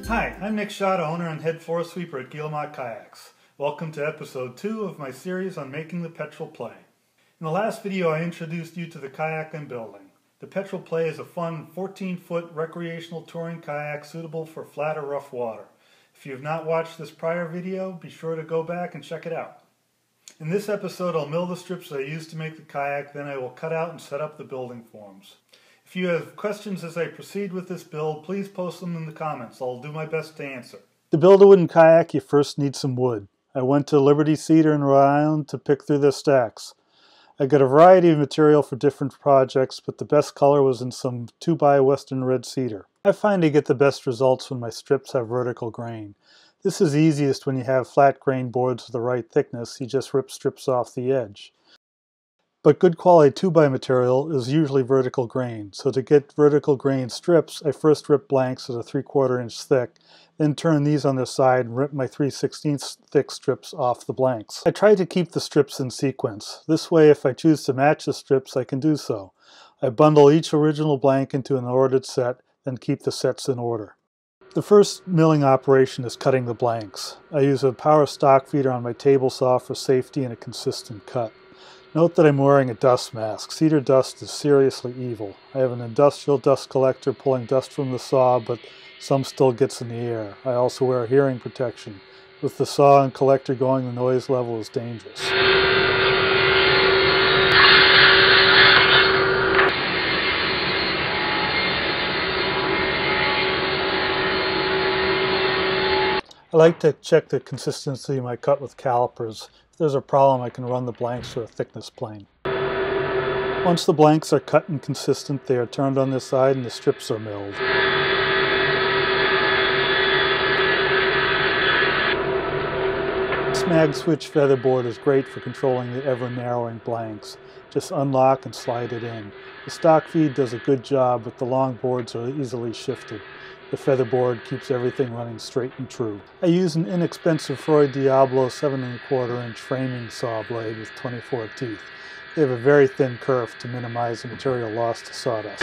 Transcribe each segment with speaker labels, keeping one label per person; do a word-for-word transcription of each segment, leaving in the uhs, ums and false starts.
Speaker 1: Hi, I'm Nick Schade, owner and head floor sweeper at Guillemot Kayaks. Welcome to episode two of my series on making the Petrel play. In the last video I introduced you to the kayak I'm building. The Petrel play is a fun fourteen foot recreational touring kayak suitable for flat or rough water. If you have not watched this prior video, be sure to go back and check it out. In this episode I'll mill the strips that I used to make the kayak, then I will cut out and set up the building forms. If you have questions as I proceed with this build, please post them in the comments. I'll do my best to answer. To build a wooden kayak, you first need some wood. I went to Liberty Cedar in Rhode Island to pick through their stacks. I got a variety of material for different projects, but the best color was in some two by Western red cedar. I find I get the best results when my strips have vertical grain. This is easiest when you have flat grain boards of the right thickness. You just rip strips off the edge. But good quality two by material is usually vertical grain, so to get vertical grain strips, I first rip blanks that are three quarter inch thick, then turn these on their side and rip my three sixteenths thick strips off the blanks. I try to keep the strips in sequence. This way, if I choose to match the strips, I can do so. I bundle each original blank into an ordered set, then keep the sets in order. The first milling operation is cutting the blanks. I use a power stock feeder on my table saw for safety and a consistent cut. Note that I'm wearing a dust mask. Cedar dust is seriously evil. I have an industrial dust collector pulling dust from the saw, but some still gets in the air. I also wear hearing protection. With the saw and collector going, the noise level is dangerous. I like to check the consistency of my cut with calipers. If there's a problem, I can run the blanks through a thickness plane. Once the blanks are cut and consistent, they are turned on their side and the strips are milled. This mag switch featherboard is great for controlling the ever-narrowing blanks. Just unlock and slide it in. The stock feed does a good job, but the long boards are easily shifted. The featherboard keeps everything running straight and true. I use an inexpensive Freud Diablo seven and a quarter inch framing saw blade with twenty-four teeth. They have a very thin kerf to minimize the material loss to sawdust.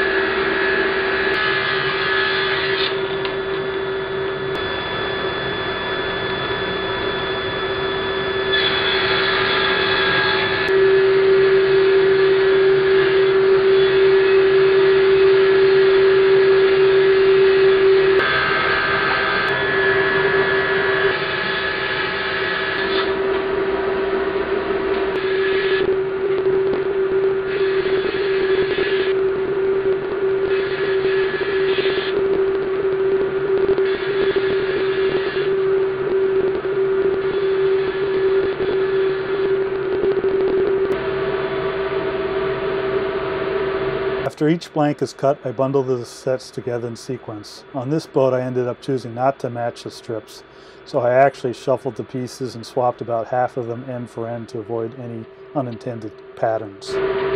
Speaker 1: After each blank is cut, I bundle the sets together in sequence. On this boat I ended up choosing not to match the strips, so I actually shuffled the pieces and swapped about half of them end for end to avoid any unintended patterns.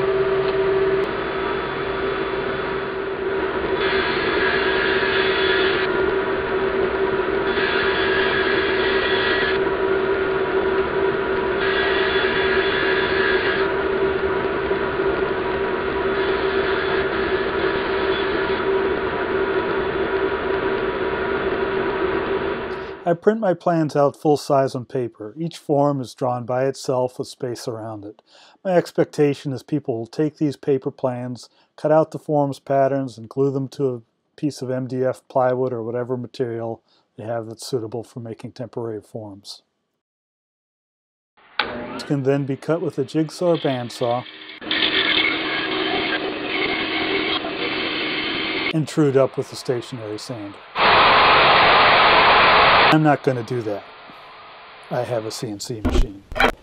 Speaker 1: I print my plans out full size on paper. Each form is drawn by itself with space around it. My expectation is people will take these paper plans, cut out the forms patterns, and glue them to a piece of M D F plywood or whatever material they have that's suitable for making temporary forms. This can then be cut with a jigsaw or bandsaw and trued up with a stationary sander. I'm not going to do that. I have a C N C machine.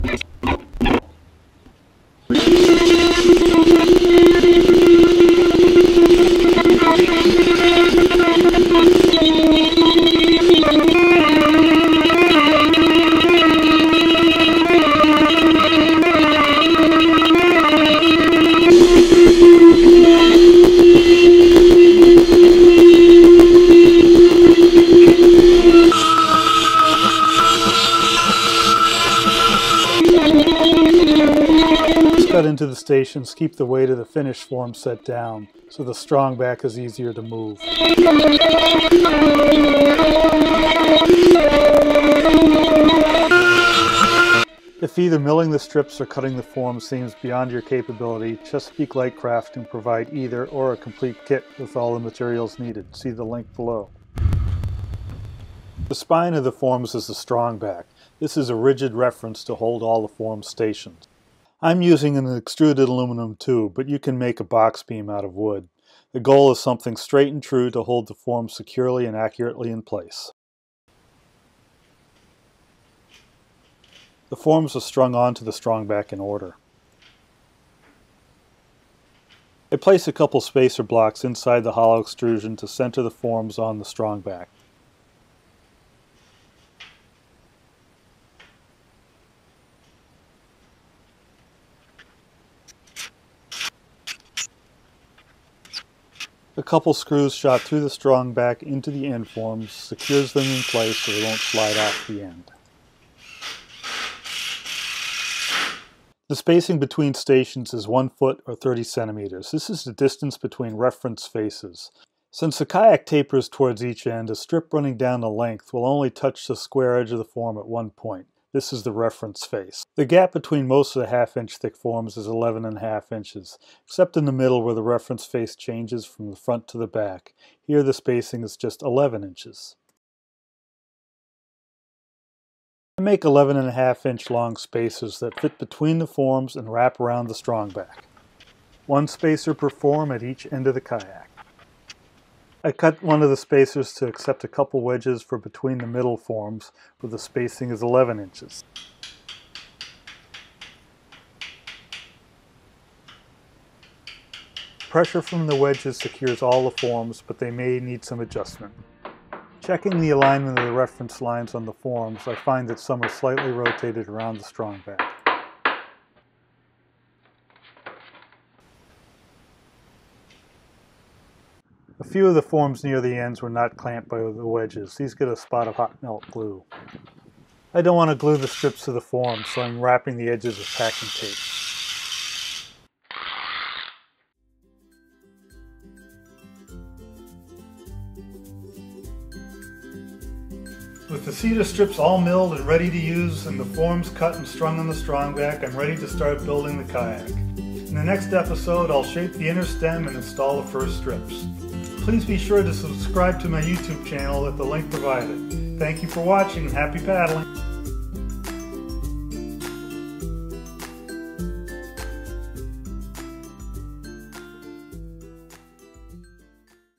Speaker 1: Cut into the stations, keep the weight of the finished form set down, so the strongback is easier to move. If either milling the strips or cutting the forms seems beyond your capability, Chesapeake Light Crafting provide either or a complete kit with all the materials needed. See the link below. The spine of the forms is the strongback. This is a rigid reference to hold all the forms stationed. I'm using an extruded aluminum tube, but you can make a box beam out of wood. The goal is something straight and true to hold the forms securely and accurately in place. The forms are strung onto the strongback in order. I place a couple spacer blocks inside the hollow extrusion to center the forms on the strongback. A couple screws shot through the strongback into the end forms secures them in place so they won't slide off the end. The spacing between stations is one foot or thirty centimeters. This is the distance between reference faces. Since the kayak tapers towards each end, a strip running down the length will only touch the square edge of the form at one point. This is the reference face. The gap between most of the half inch thick forms is eleven and a half inches, except in the middle where the reference face changes from the front to the back. Here the spacing is just eleven inches. I make eleven and a half inch long spacers that fit between the forms and wrap around the strongback. One spacer per form at each end of the kayak. I cut one of the spacers to accept a couple wedges for between the middle forms, where the spacing is eleven inches. Pressure from the wedges secures all the forms, but they may need some adjustment. Checking the alignment of the reference lines on the forms, I find that some are slightly rotated around the strongback. A few of the forms near the ends were not clamped by the wedges. These get a spot of hot melt glue. I don't want to glue the strips to the forms, so I'm wrapping the edges with packing tape. With the cedar strips all milled and ready to use and the forms cut and strung on the strongback, I'm ready to start building the kayak. In the next episode, I'll shape the inner stem and install the first strips. Please be sure to subscribe to my YouTube channel at the link provided. Thank you for watching and happy paddling!